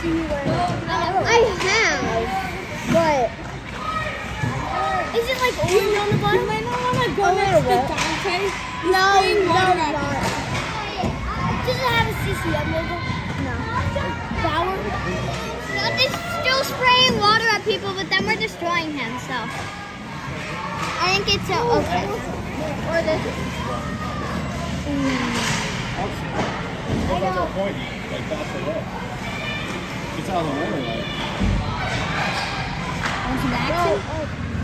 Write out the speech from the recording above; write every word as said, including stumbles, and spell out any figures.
I have, but is it like orange on the bottom? You might not want to go next to Dante. He's No, spraying no, water not. at Does it have a C C M logo? No. Flower? No, they're still spraying water at people, but then we're destroying him, so. I think it's a, okay. Or this. Mm. What's on that point? Like, pass away. It's out of the way, like. Want some action?